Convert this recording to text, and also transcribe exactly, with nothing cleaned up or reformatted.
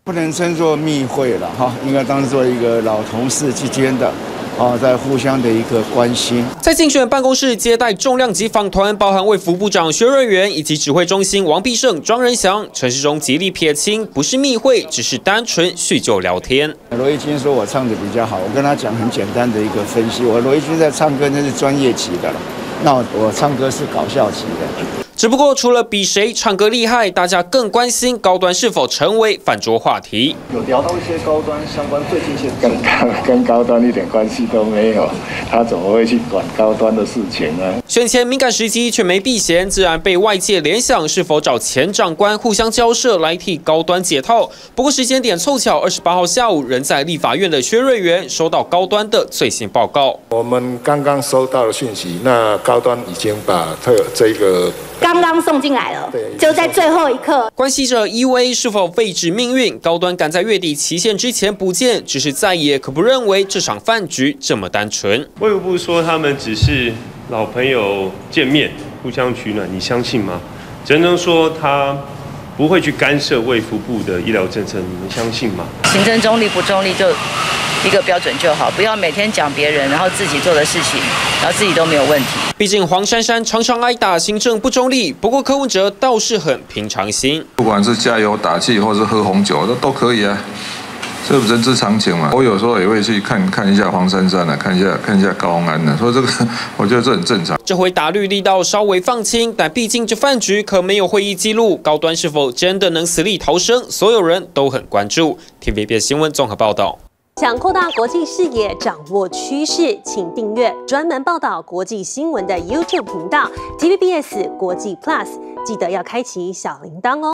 不能称作密会了哈，应该当做一个老同事之间的。 啊，在互相的一个关心。 在竞选办公室接待重量级访团，包含卫福部长薛瑞元以及指挥中心王必胜、庄仁祥，陈时中极力撇清，不是密会，只是单纯叙旧聊天。 罗一军说我唱的比较好，我跟他讲很简单的一个分析，我罗一军在唱歌那是专业级的了，那我唱歌是搞笑级的。 只不过，除了比谁唱歌厉害，大家更关心高端是否成为饭桌话题。 有聊到一些高端相关最近一些跟跟高端一点关系都没有，他怎么会去管高端的事情呢？ 选前敏感时机却没避嫌，自然被外界联想是否找前长官互相交涉来替高端解套。不过时间点凑巧，二十八号下午，人在立法院的薛瑞元收到高端的最新报告。 我们刚刚收到的讯息，那高端已经把特这个。 刚刚送进来了，就在最后一刻。 关系着 E V A 是否废止命运，高端赶在月底期限之前补件，只是在野可不认为这场饭局这么单纯。 卫福部说他们只是老朋友见面，互相取暖，你相信吗？陈忠说他不会去干涉卫福部的医疗政策，你们相信吗？ 行政中立不中立就一个标准就好，不要每天讲别人，然后自己做的事情，然后自己都没有问题。 毕竟黄珊珊常常挨打，行政不中立。不过柯文哲倒是很平常心， 不管是加油打气，或是喝红酒，都都可以啊，这人之常情嘛。我有时候也会去看看一下黄珊珊啊，看一下看一下高虹安呢，所以这个我觉得这很正常。 这回打绿力道稍微放轻，但毕竟这饭局可没有会议记录，高端是否真的能死里逃生，所有人都很关注。T V B S 新闻综合报道。 想扩大国际视野，掌握趋势，请订阅专门报道国际新闻的 YouTube 频道 T V B S 国际 Plus， 记得要开启小铃铛哦。